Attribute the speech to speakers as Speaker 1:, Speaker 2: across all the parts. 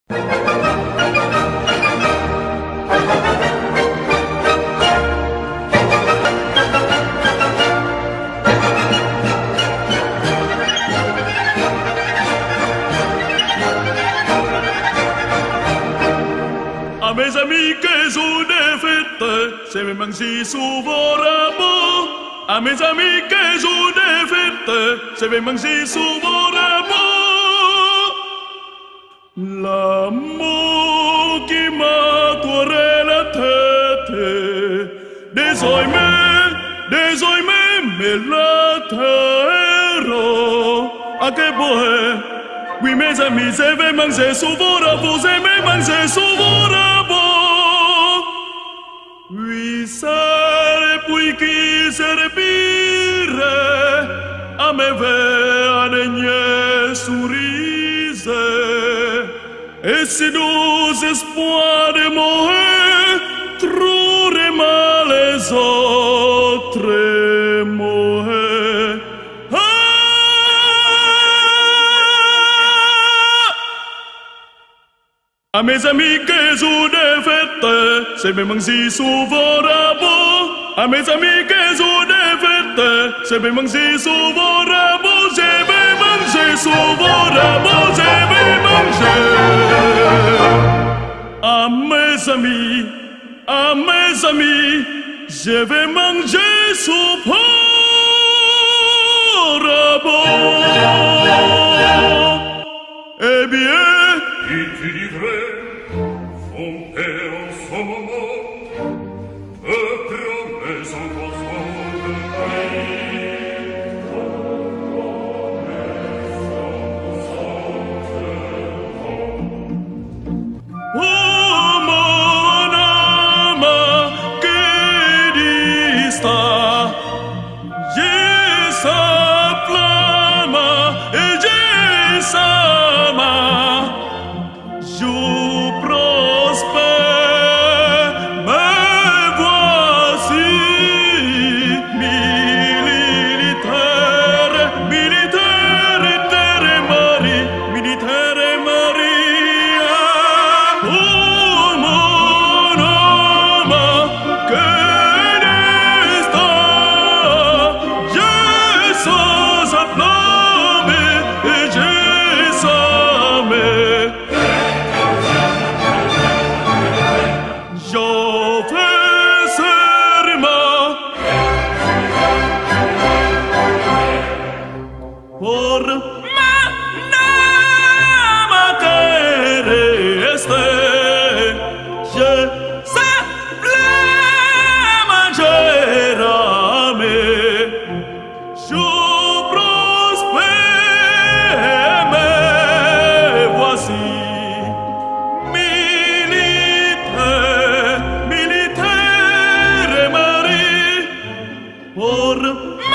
Speaker 1: À mes amis que jour de fête, je vais manger sous vos rameaux. À mes amis que jour de fête, je vais manger sous vos rameaux. L'amour qui m'a couré la tête, désormais, mais la terre, à que beau. Oui, mes amis, je vais manger sous vos rameaux, je vais manger sous vos rameaux. Oui, ça depuis qui se respire, à mes verres dernier sourise. Et si nous espoirs de mourir, trouver mal les autres mourir. À mes amis que jour de fête, je vais manger sous vos rameaux. À mes amis que jour de fête, je vais manger sous vos rameaux. Je vais manger sous vos rameaux, je vais manger. À mes amis, je vais manger sous vos rameaux. Eh bien,
Speaker 2: tu livrais, fondé en ce moment, te promets encore son de
Speaker 1: oh mon âme, que dista, j'ai sa flamme et j'ai sa main. Je prospère, me voici, militaire, terre et Marie, militaire et Maria. Oh mon âme, que destin, j'ai sa flamme et j'ai sa main. Je fais serment pour ma âme qui reste. Je sa flamme j'ai ramé. Je prospère, me voici. Pour ma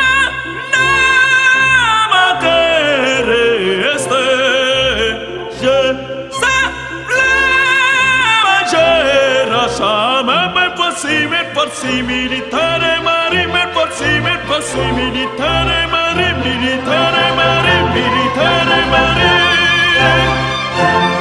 Speaker 1: âme qui reste, je sa flamme j'ai rachamé. Me voici, militaire Marie, me voici, militaire Marie, militaire Marie, militaire Marie.